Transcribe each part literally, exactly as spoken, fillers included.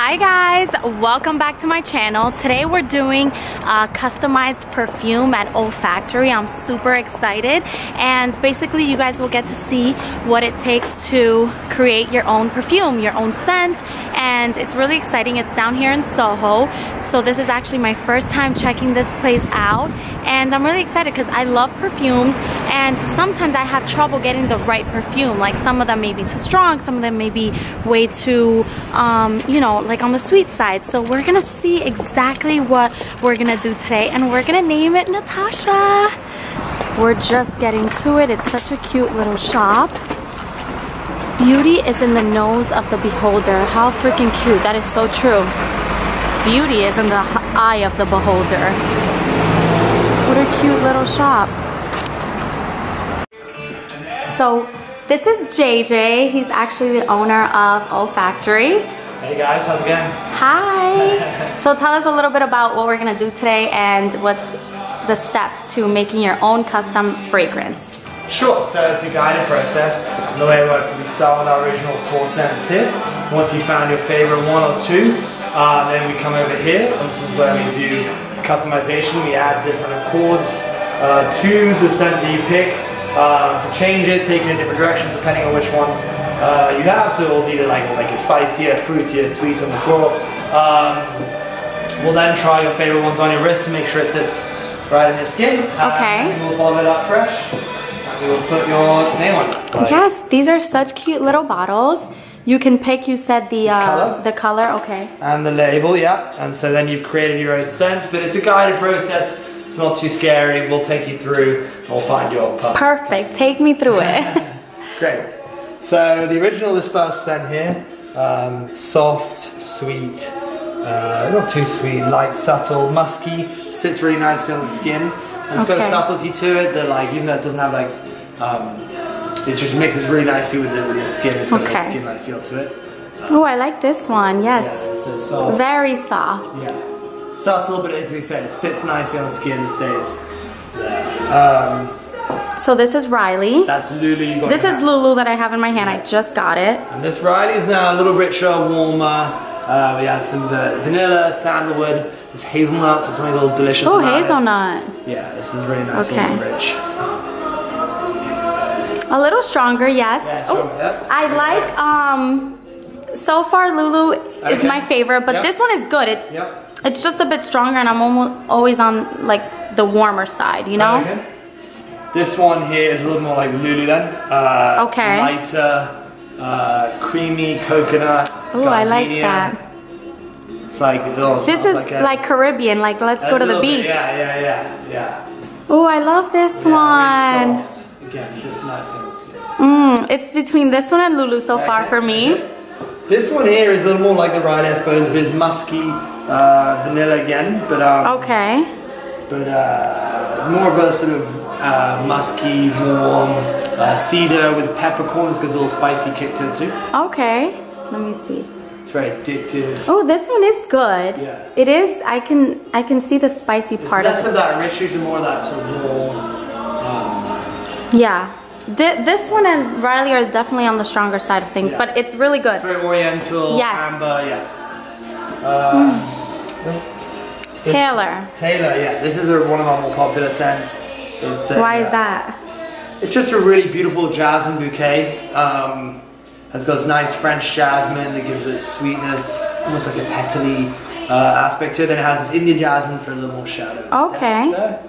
Hi guys, welcome back to my channel. Today we're doing a customized perfume at Olfactory. I'm super excited, and basically you guys will get to see what it takes to create your own perfume, your own scent, and it's really exciting. It's down here in Soho, so this is actually my first time checking this place out, and I'm really excited because I love perfumes, and sometimes I have trouble getting the right perfume. Like some of them may be too strong, some of them may be way too, um, you know, like on the sweet side. So we're gonna see exactly what we're gonna do today, and we're gonna name it Natasha. We're just getting to it. It's such a cute little shop. Beauty is in the nose of the beholder. How freaking cute. That is so true. Beauty is in the eye of the beholder. What a cute little shop. So this is J J. He's actually the owner of Olfactory. Hey guys, how's it going? Hi. So tell us a little bit about what we're gonna do today and what's the steps to making your own custom fragrance. Sure, so it's a guided process. The way it works is we start with our original core scents here. Once you found your favorite one or two, uh, then we come over here, and this is where we do customization. We add different accords uh, to the scent that you pick uh, to change it, take it in different directions depending on which one Uh, you have, so we'll either like, we'll make it spicier, fruitier, sweet on the floor. Um, we'll then try your favorite ones on your wrist to make sure it sits right in your skin. Okay. And we'll bottle it up fresh, and we will put your name on it. Like, yes, these are such cute little bottles. You can pick, you said the uh, color. the color, okay. And the label, yeah. And so then you've created your own scent, but it's a guided process. It's not too scary. We'll take you through, and we'll find your perfect. Perfect, take me through it. Great. So the original, this first scent here, um, soft, sweet, uh, not too sweet, light, subtle, musky, sits really nicely on the skin. And it's okay. got a subtlety to it that, like, even though it doesn't have like, um, it just mixes really nicely with the, with your skin. It's got okay. a skin-like feel to it. Oh, I like this one. Yes. Yeah, so soft. Very soft. Yeah. Subtle, but as we said, it sits nicely on the skin and stays there. Um, So this is Riley. That's Lulu. You got this is Lulu that I have in my hand. I just got it. And this Riley is now a little richer, warmer. Uh, we add some of the vanilla, sandalwood, this hazelnut, so something a little delicious. Oh, about hazelnut. It. Yeah, this is really nice, okay. warm and rich. A little stronger, yes. Yeah, oh, stronger, yeah. I like. Um, so far, Lulu okay. is my favorite, but yep. this one is good. It's yep. it's just a bit stronger, and I'm almost always on like the warmer side, you know. Okay. This one here is a little more like Lulu then. Uh, okay. Lighter, uh, creamy coconut. Oh, I like that. It's like this is like, a, like Caribbean. Like let's go to the beach. Bit, yeah, yeah, yeah, yeah. Oh, I love this yeah, one. Very soft. Again, so it's nice on the skin. Mm, it's between this one and Lulu so okay. far for me. Okay. This one here is a little more like the Riley, I suppose, but it's musky, uh, vanilla again, but um, okay. But uh, more of a sort of uh, musky, warm uh, cedar with peppercorns, because a little spicy kick to it too. Okay, let me see. It's very addictive. Oh, this one is good. Yeah. It is. I can I can see the spicy it's part of it. less of that richness and more of that sort of warm. Um, yeah. Th this one and Riley are definitely on the stronger side of things, yeah. but it's really good. It's very oriental, yes. amber, yeah. Um, mm. Taylor. Taylor, yeah. This is a, one of our more popular scents. It's, uh, Why is that? It's just a really beautiful jasmine bouquet. Um, has got this nice French jasmine that gives it sweetness, almost like a petally uh, aspect to it. Then it has this Indian jasmine for a little more shadow. Okay.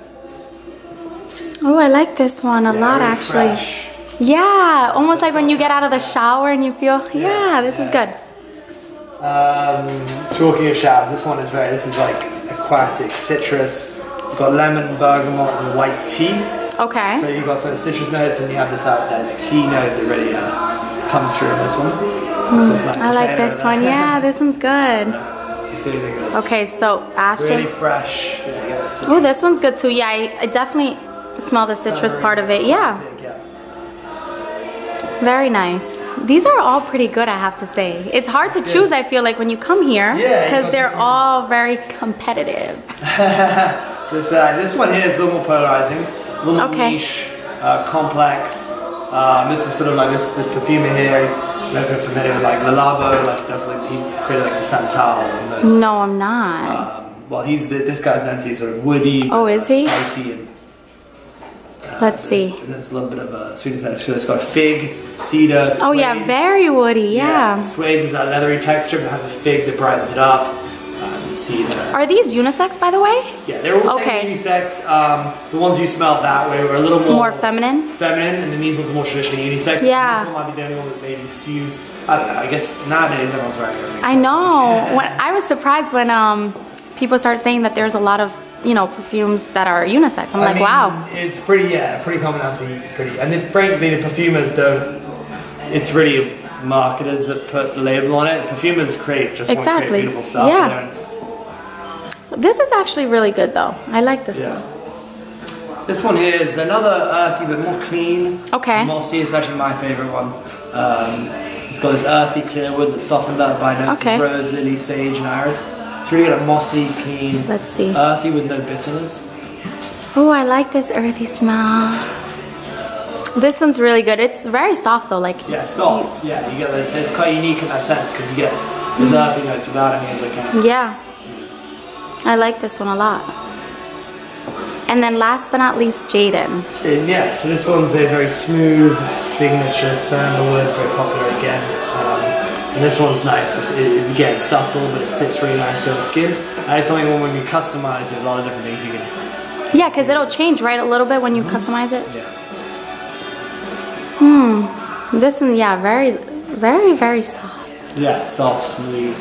Oh, I like this one a yeah, lot really actually. Fresh. Yeah, almost like when you get out of the shower and you feel, yeah, yeah this yeah. is good. Um, talking of showers, this one is very, this is like aquatic, citrus. You've got lemon, bergamot, and white tea. Okay. So you've got some citrus notes, and you have this out there tea note that really uh, comes through in this one. Mm, this I like this one. Yeah, this one's good. Yeah. Okay, so Ashton. Really fresh. Yeah, oh, this one's good too. Yeah, I, I definitely smell the citrus part of it. Yeah. Very nice. These are all pretty good, I have to say. It's hard to choose, I feel like, when you come here, because yeah, they're all very competitive. this, uh, this one here is a little more polarizing, a little more okay. niche, uh, complex. Um, this is sort of like this, this perfumer here. He's don't know if you're familiar with like Le Labo, like that's like he created like the Santal and those. No, I'm not. Um, well, he's the, this guy's known for these sort of woody, oh, is he? spicy, and uh, let's there's, see. There's a little bit of a sweetness there. So it's got fig, cedar, suede. Oh yeah, very woody. Yeah. yeah. Suede is that leathery texture, but it has a fig that brightens it up. Um, cedar. Are these unisex, by the way? Yeah, they're all okay. unisex. Um, the ones you smelled that way were a little more more feminine. Feminine, and then these ones are more traditionally unisex. Yeah. This one might be the only one that maybe skews. I don't know. I guess nowadays everyone's wearing everything. I know. when, I was surprised when um, people started saying that there's a lot of you know perfumes that are unisex. I'm I like, mean, wow. It's pretty, yeah, pretty common now to be pretty. And then, frankly, the perfumers don't. It's really marketers that put the label on it. Perfumers create just exactly. want to create beautiful stuff. Yeah. This is actually really good though. I like this yeah. one. This one here is another earthy but more clean. Okay. Mossy. It's actually my favorite one. Um, it's got this earthy clear wood that's softened up by notes okay. of rose, lily, sage, and iris. It's really got a mossy, clean, let's see, earthy with no bitterness. Oh, I like this earthy smell. This one's really good. It's very soft though, like yeah, soft. You, yeah, you get this. It's quite unique in that sense because you get those mm-hmm. earthy notes without any of the kind of yeah. I like this one a lot. And then last but not least, Jaden. Jaden, yeah. So this one's a very smooth signature sandalwood, very popular again. Um, and this one's nice. It's, it's again subtle, but it sits really nicely on the skin. And it's something when you customize it, a lot of different things you can. Yeah, because it'll change, right, a little bit when you mm-hmm. customize it. Yeah. Hmm. This one, yeah, very, very, very soft. Yeah, soft, smooth.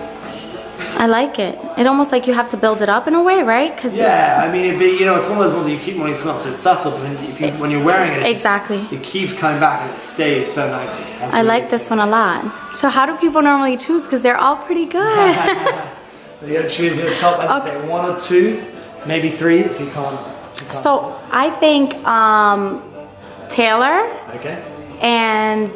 I like it. It almost like you have to build it up in a way, right? Cause yeah, I mean, it be, you know, it's one of those ones that you keep wanting to smell, so it's subtle, but then if you, when you're wearing it, it exactly, just, it keeps coming back and it stays so nicely. That's I like this one a lot. So how do people normally choose? Because they're all pretty good. So you gotta choose your top, as okay. I say, one or two, maybe three if you can't. If you can't. So I think um, Taylor. Okay. And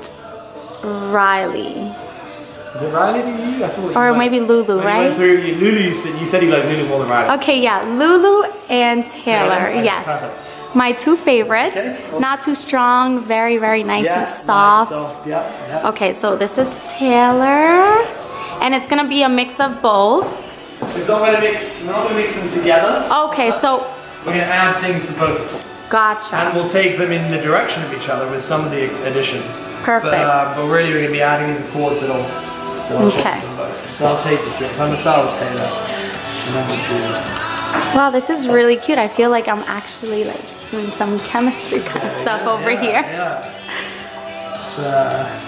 Riley. Is it Riley that you? I thought or you maybe Lulu, when right? You went through, you, Lulu, you said, you said you like Lulu more than Riley. Okay, yeah, Lulu and Taylor, Taylor? Okay, yes. perfect. My two favorites. Okay, awesome. Not too strong, very, very nice yeah, and soft. Nice, soft. Yeah, yeah. Okay, so this is Taylor. And it's gonna be a mix of both. We're not gonna mix, we're not gonna mix them together. Okay, so we're gonna add things to both of them. Gotcha. And we'll take them in the direction of each other with some of the additions. Perfect. But, uh, but really we're gonna be adding these accords that will okay. So I'll take the drinks. I'm gonna start with Taylor. And then we'll do. Wow, this is really cute. I feel like I'm actually like doing some chemistry kind of stuff yeah, over yeah, here. Yeah. It's uh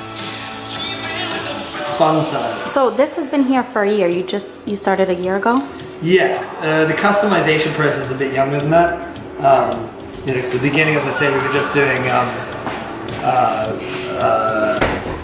it's fun stuff. So this has been here for a year. You just you started a year ago? Yeah. Uh, the customization process is a bit younger than that. Um, you know, because the beginning, as I say, we were just doing um, uh, uh,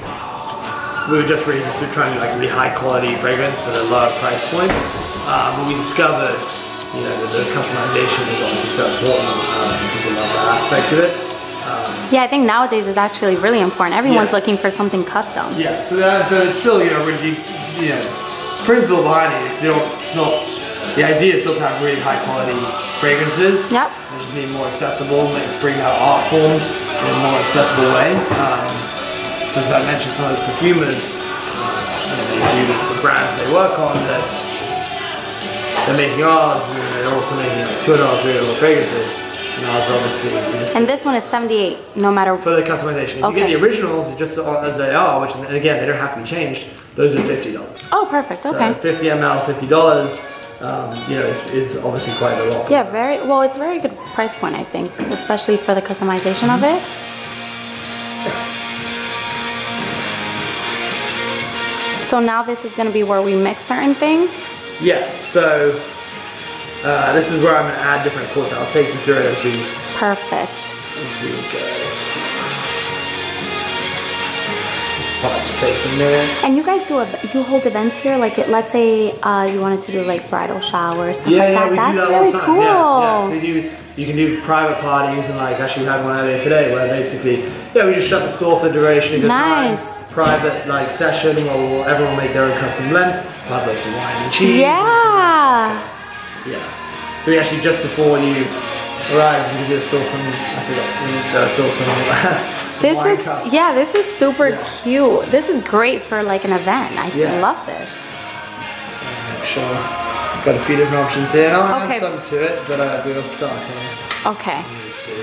we were just really just trying to do like really high quality fragrance at a lower price point. Uh, but we discovered, you know, that the customization is obviously so important. Um, people love that aspect of it. Um, yeah, I think nowadays is actually really important. Everyone's yeah. looking for something custom. Yeah, so that, so it's still, you know, really, you know, principle behind it. It's, you know, it's not, the idea is still to have really high quality fragrances. Yep. And just being more accessible, and bring that art form in a more accessible way. Um, so as I mentioned, some of those perfumers, uh, you know, they do the, the brands they work on, that they're making ours, and they're also making like two hundred, three hundred fragrances. And ours obviously. And this one is seventy-eight, no matter. For the customization. If okay. you get the originals just as they are, which, and again, they don't have to be changed, those are fifty dollars. Oh, perfect, okay. So fifty milliliters, fifty dollars. Um, you know, is, is obviously quite a lot. Yeah, very, well, it's a very good price point, I think, especially for the customization mm-hmm. of it. So now this is going to be where we mix certain things? Yeah, so uh, this is where I'm going to add different courses. I'll take you through it as we, perfect. As we go. Just take some there. And you guys do a, you hold events here, like it, let's say uh, you wanted to do like bridal showers, stuff yeah, like yeah, that. we That's do that really all the time. cool. Yeah, yeah. So you do, you can do private parties, and like actually we had one earlier today where basically, yeah, we just shut the store for the duration of the nice. time. Private like session where we'll, everyone will make their own custom blend. We'll have like some wine and cheese. Yeah. And yeah. So we actually just before you arrived, there's still some. I forgot. There are still some This wine is, cups. yeah, this is super Yeah. cute. This is great for like an event. I Yeah. love this. Make sure. Got a few different options here. And I'll Okay. add some to it, but uh, we'll start here. Okay. Just do-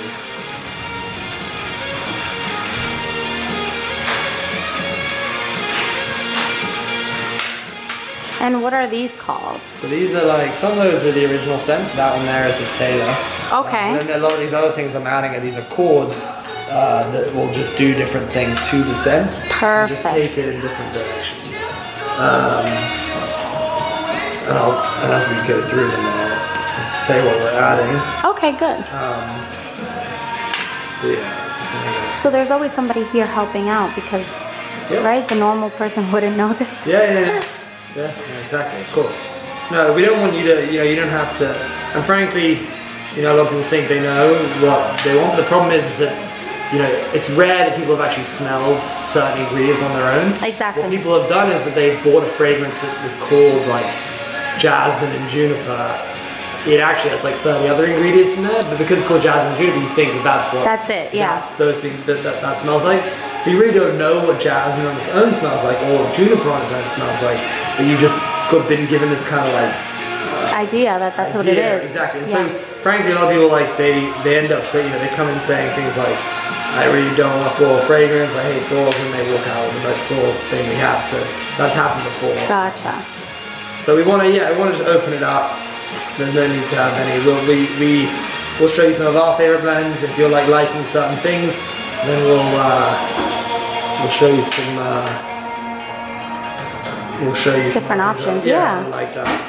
And what are these called? So these are like, some of those are the original scents. That one there is a Taylor. Okay. Uh, and then a lot of these other things I'm adding are these are chords uh, that will just do different things to the scent. Perfect. And just take it in different directions. Um, and, I'll, and as we go through them, I'll say what we're adding. Okay, good. Um, but yeah, just gonna go. So there's always somebody here helping out because, Yep. right, the normal person wouldn't know this. Yeah, yeah, yeah. Yeah, yeah, exactly, of course. No, we don't want you to, you know, you don't have to, and frankly, you know, a lot of people think they know what they want, but the problem is, is that, you know, it's rare that people have actually smelled certain ingredients on their own. Exactly. What people have done is that they've bought a fragrance that is called like jasmine and juniper. It actually has like thirty other ingredients in there, but because it's called jasmine and juniper, you think that that's what That's it, yeah. That's those things that, that that smells like. So you really don't know what jasmine on its own smells like, or juniper on its own smells like, but you just got been given this kind of like Idea that that's what it idea. is. Exactly. And Yeah. so frankly, a lot of people like they they end up saying, you know, they come in saying things like, I really don't want a floral fragrance, I hate florals, and they walk out with the most floral thing we have. So that's happened before. Gotcha. So we want to, yeah, we want to just open it up. There's no need to have any. We'll, we we we'll show you some of our favorite blends. If you're like liking certain things, then we'll uh, we'll show you some. Uh, we'll show you some Different things options, that- yeah. like that.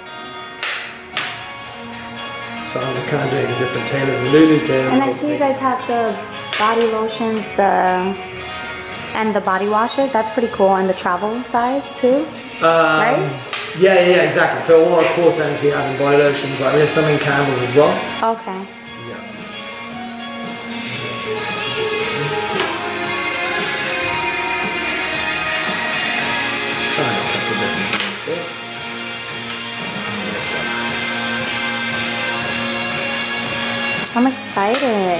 So I'm just kind of doing different Taylors and Lulus here. And I see you guys have the body lotions, the and the body washes. That's pretty cool, and the travel size too, Um, right? Yeah, yeah, yeah, exactly. So all our core scents we have in body lotions, but we have some in candles as well. Okay. Yeah. Just trying a couple of different things here. I'm excited.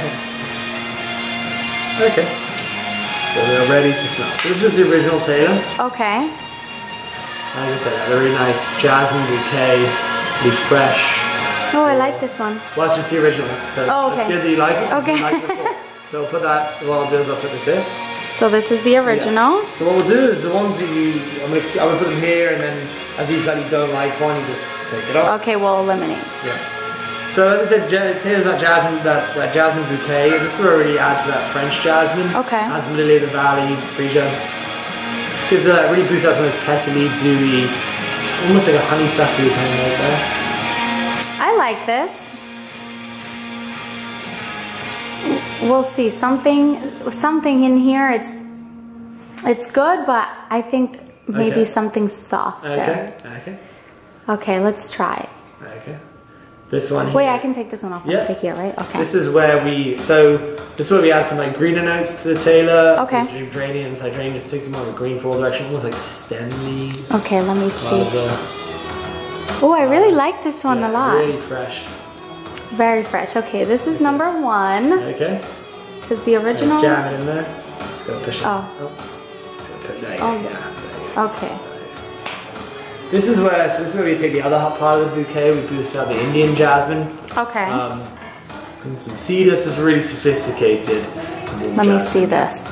Okay. So they're ready to smell. So this is the original Taylor. Okay. Like I said, a really nice jasmine bouquet, really fresh. Oh, I like this one. Well, that's just the original. So Oh, okay. that's good that you like it. 'Cause Okay. you liked it before. So we'll put that, what I'll do is I'll put this here. So this is the original. Yeah. So what we'll do is the ones that you, I'm gonna, I'm gonna put them here, and then as you decide you don't like one, you just take it off. Okay, we'll eliminate. Yeah. So as I said, ja- Taylor's that jasmine, that, that jasmine bouquet. This is where it really adds to that French jasmine. Okay. Jasmine, lily of the valley, freesia. Gives it that, really boosts out some of those petally, dewy, almost like a honeysuckly kind of note there. I like this. We'll see. Something, something in here. It's, it's good, but I think maybe Okay. something softer. Okay. Okay. Okay, let's try it. Okay. This one here. Wait, I can take this one off. Yeah. Right here, right? Okay. This is where we, so this is where we add some like greener notes to the Taylor. Okay. So it's geraniums, hydrangea, just takes more of a green floral direction, almost like stemmy. Okay, let me see. Rather, Oh, I really like this one yeah, a lot. Really fresh. Very fresh. Okay, this is number one. Okay. Is the original? Jam it in there. Just gotta push it. Oh. Just gotta put that Oh. in. Yeah. There you go. Okay. This is where so this is where we take the other part of the bouquet. We boost out the Indian jasmine. Okay. Um, and some cedar. This is really sophisticated. Let me see this.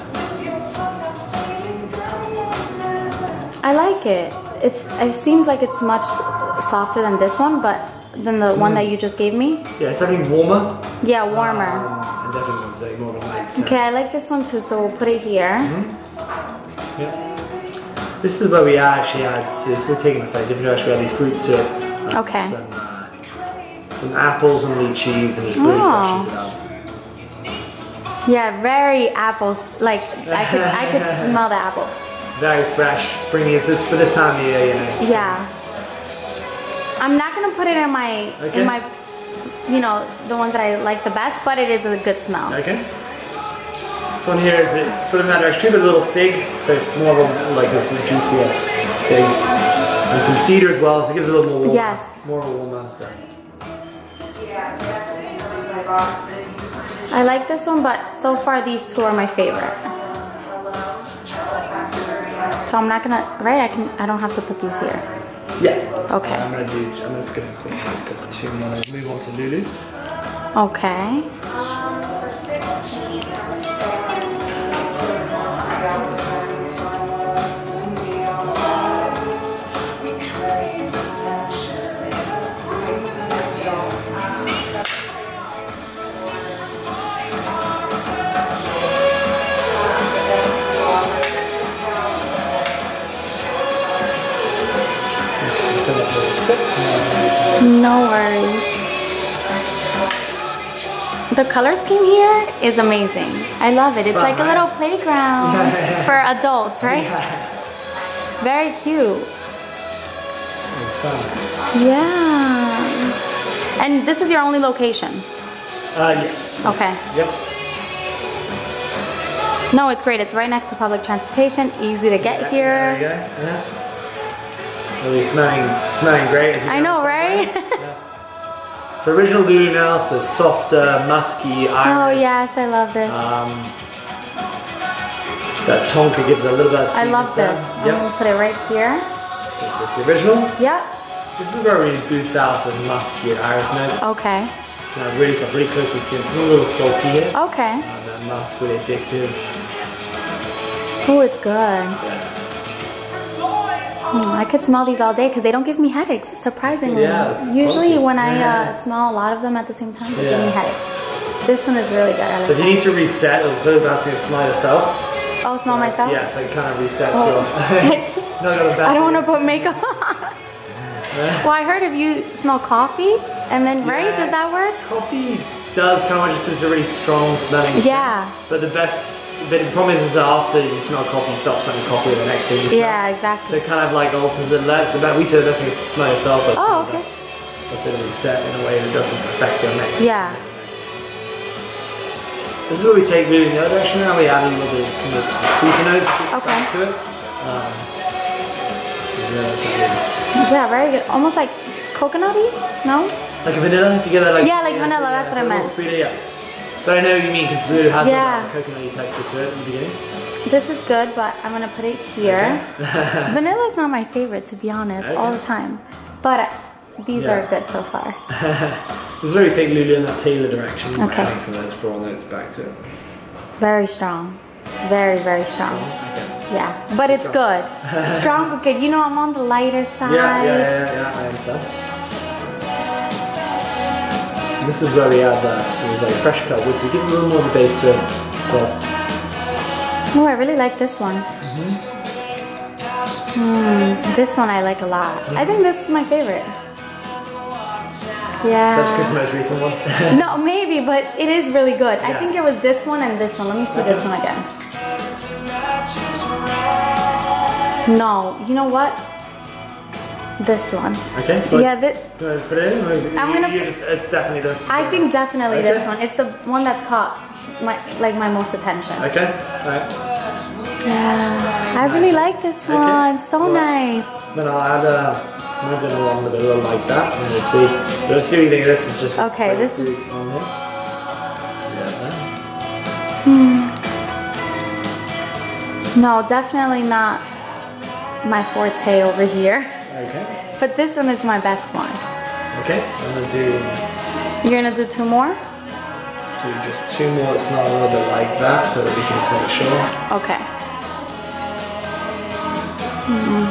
I like it. It's. It seems like it's much softer than this one, but than the one that you just gave me. Yeah, it's something warmer. Yeah, warmer. Um, and definitely wants like more of a light scent. Okay, I like this one too, so we'll put it here. Mm-hmm. Yeah. This is where we actually add, so we're taking this like different direction, we add these fruits to it. Like Okay. Some, uh, some apples and lychees and just really Oh. freshens it up. Yeah, very apples. Like I could, I could smell the apple. Very fresh, springy. It's this for this time of year, you know. Yeah. I'm not gonna put it in my, Okay. in my, you know, the ones that I like the best, but it is a good smell. Okay. This one here is it, sort of in that direction, but a little fig, so it's more of a, like a sort of juicier fig. And some cedar as well, so it gives it a little more warmer. Yes. More of a warmer scent. I like this one, but so far these two are my favorite. So I'm not gonna, right? I can. I don't have to put these here. Yeah. Okay. I'm gonna do. I'm just gonna quickly put two more. Move on to Lulu's. Okay. No worries. The color scheme here is amazing. I love it. It's fun, like a right? little playground Yeah. for adults, right? Yeah. Very cute. It's fun. Yeah. And this is your only location? Uh, yes. Okay. Yep. No, it's great. It's right next to public transportation. Easy to get Yeah, here. there you go. Yeah. Really smelling, smelling great. As you I know, right? Yeah. So original Lulu now, so softer, musky, iris. Oh yes, I love this. Um, that tonka gives it a little bit of I sweetness. love this. there. I'm Yep. gonna put it right here. This is the original. Yep. This is where we boost out some musky and iris notes. Okay. So now really stuff really close to the skin. It's a little salty here. Okay. And the musk really addictive. Oh, it's good. Yeah. Mm, I could smell these all day because they don't give me headaches, surprisingly. Yeah, it's Usually quality. when I Yeah. uh, smell a lot of them at the same time, they give me Yeah. headaches. This one is really good. I like So if you that. need to reset, it's so best to smell yourself. Oh, smell myself? Yeah, so it kind of resets Oh. your... Not got the best I don't want to things. put makeup on. Well, I heard if you smell coffee and then, right? Yeah. Does that work? Coffee does kind of just because it's a really strong smelling scent. Yeah. But the best, but the problem is, is that after you smell coffee, you start smelling coffee the next thing you smell. Yeah, So exactly. it kind of like alters it less. But we say the best thing is to smell yourself. That's Oh, kind of okay. best. That's been reset in a way that doesn't affect your next. Yeah. This is where we take moving the other direction now. We add a little bit of some of the sweeter notes to, Okay. back to it. Um, yeah, that's not good. Yeah, very good. Almost like coconutty? No? Like a vanilla together, like Yeah, like vanilla, that's what I it's a meant. little sweeter, yeah. But I know what you mean because blue has Yeah. a coconutty texture to it in the beginning. This is good, but I'm gonna put it here. Okay. Vanilla is not my favorite, to be honest, Okay. all the time. But uh, these Yeah. are good so far. This is where we take Lulu in that Taylor direction. Okay. Adding some of those floral notes back to it. Very strong. Very, very strong. Okay. Yeah, but it's good. Strong but good. You know, I'm on the lighter side. Yeah, yeah, yeah, yeah, I understand. And this is where we add uh, some of these, like fresh cut wood, so it gives a little more of a base to it. Soft. Oh, I really like this one. Mm, this one I like a lot. I think this is my favorite. That's because the Yeah. most recent one. No, maybe, but it is really good. I Yeah. think it was this one and this one. Let me see this Okay. one again. No, you know what? This one. Okay. Well, Yeah, this, do you want to put it in? Or I'm you, gonna you put- just, it's definitely the... I think definitely Okay. this one. It's the one that's caught my like my most attention. Okay, alright. Yeah, I really like this Okay. one. So Well, nice. Then I'll add uh, my dinner one with a little like that, and we'll see. We'll see what you think. This is just Okay, like this is- food on here. No, definitely not my forte over here. Yeah. Okay. But this one is my best one. Okay. I'm gonna do You're gonna do two more? do just two more. It's not a little bit like that, so that we can just make sure. Okay. Mm.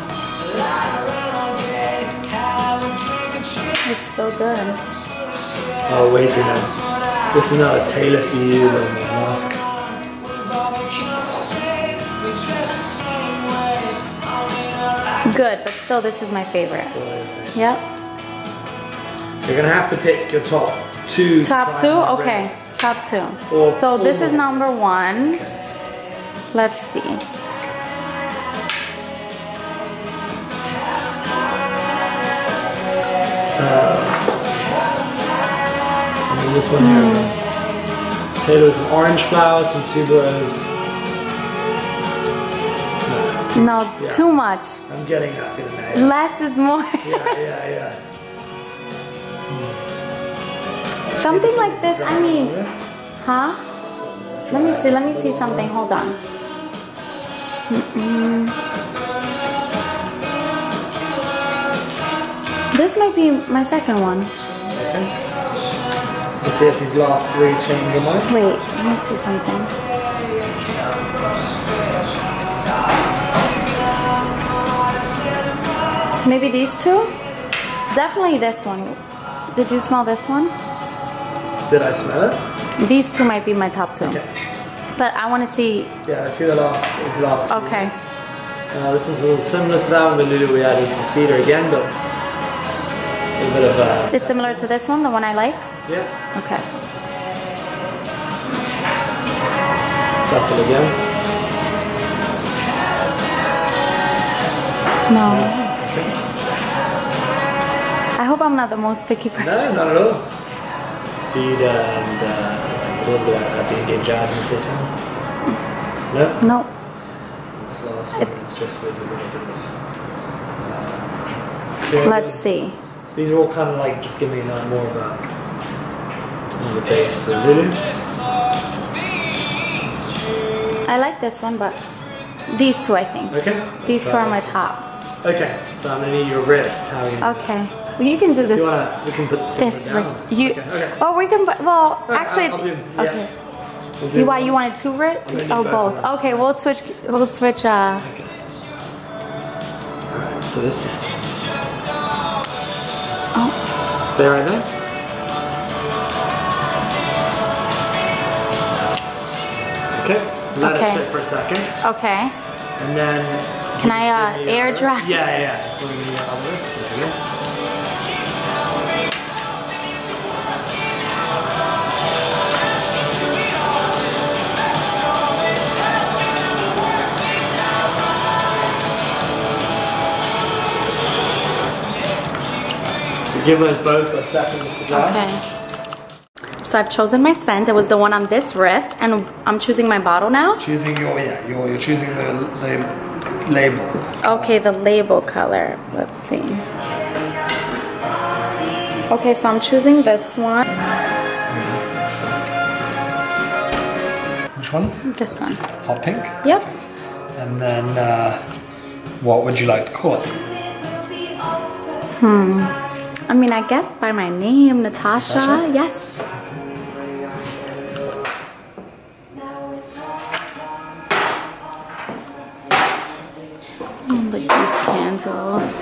It's so good. Oh, wait a minute. This is not a tailor for you, the mask. Good, but still this is my favorite. Yep. You're gonna have to pick your top two. Top two? primary Okay. brands. Top two. Or- So this or is more. number one. Let's see. And then this one here is a Taylor's some orange flowers, some tuberose. No, too No, much, yeah. too much. I'm getting that feeling now. Less is more. Yeah, yeah, yeah. Something like this, I mean, Huh? Let me see, let me see something. Hold on. Mm-mm. This might be my second one. Okay. Let's see if these last three change your mind. Wait, let me see something. Maybe these two? Definitely this one. Did you smell this one? Did I smell it? These two might be my top two. Okay. But I want to see. Yeah, I see the last. This last. Okay. Uh, this one's a little similar to that one, but Lulu we added to cedar again, but a little bit of. Uh, it's similar to this one, the one I like. Yeah. Okay. Subtle again. No. Okay. I hope I'm not the most picky person. No, not at all. Cedar and uh, a little bit of the Indian jasmine. This one. No. No. This last one is just with a little bit of. Uh, Let's see. So these are all kind of like just giving me like more of a, more of a base to Lulu. I like this one, but these two I think. Okay. These two are my top. Okay, so I'm gonna need your wrist. How are you? Okay. Well, you can do this. Do you wanna, we can put this down. wrist. You. Okay, okay. Oh, we can. Well, Okay, actually, I'll, it's I'll do, yeah. okay. We'll do You, why one. you wanted two wrists? I'm gonna need Oh, both. both. Okay, we'll switch. We'll switch. Uh. Okay. Alright, so this is. Oh. Stay right there. Okay. Let Okay. it sit for a second, Okay. and then. Can I uh, give me air your- dry? Yeah, yeah. yeah. Give me your other wrist. There we go. So give us both a second to dry. Okay. So I've chosen my scent. It was the one on this wrist, and I'm choosing my bottle now. Choosing your, yeah, your, you're choosing the, the label. Okay, the label color. Let's see. Okay, so I'm choosing this one. Which one? This one. Hot pink? Yep. And then, uh, what would you like to call it? Hmm. I mean, I guess by my name, Natasha. Natasha? Yes. Oh, look at these candles.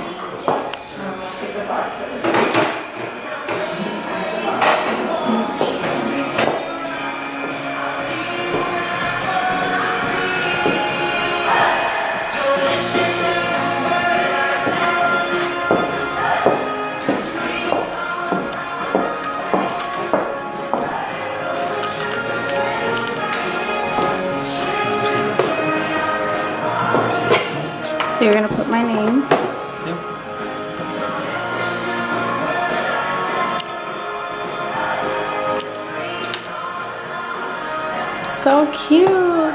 So you're gonna put my name. Yep. So cute.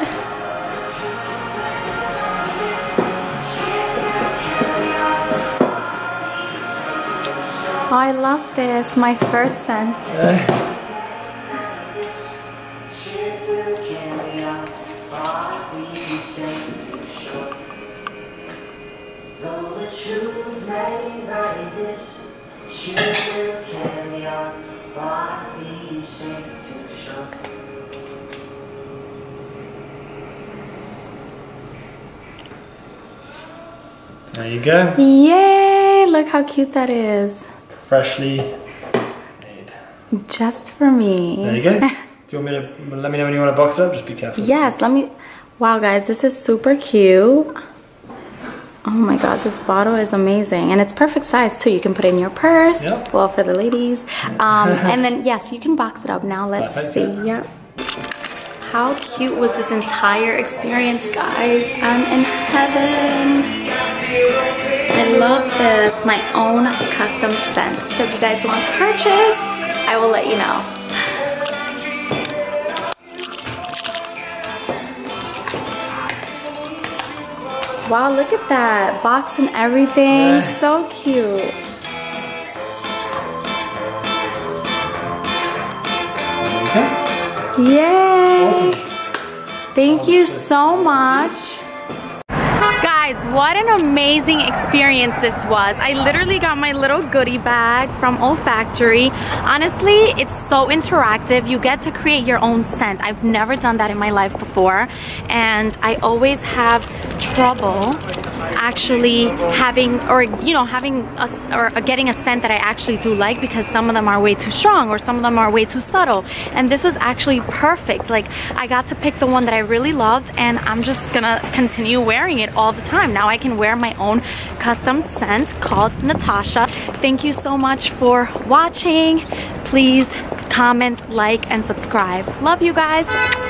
Oh, I love this. My first scent. There you go. Yay! Look how cute that is. Freshly made. Just for me. There you go. Do you want me to, let me know when you want to box it up? Just be careful. Yes, let me. Wow, guys, this is super cute. Oh my god, this bottle is amazing. And it's perfect size too. You can put it in your purse. Yep. Well, for the ladies. Um, and then, yes, you can box it up. Now let's Perfect, see. yeah. Yep. How cute was this entire experience, guys? I'm in heaven. I love this. My own custom scent. So if you guys want to purchase, I will let you know. Wow, look at that. Box and everything. Yeah. So cute. Okay. Yay! Awesome. Thank you so much. Guys, what an amazing experience this was. I literally got my little goodie bag from Olfactory. Honestly, it's so interactive. You get to create your own scent. I've never done that in my life before, and I always have trouble actually having, or you know, having a, or getting a scent that I actually do like, because some of them are way too strong or some of them are way too subtle, and this was actually perfect. Like, I got to pick the one that I really loved, and I'm just gonna continue wearing it all the time. Now I can wear my own custom scent called Natasha. Thank you so much for watching. Please comment, like, and subscribe. Love you guys.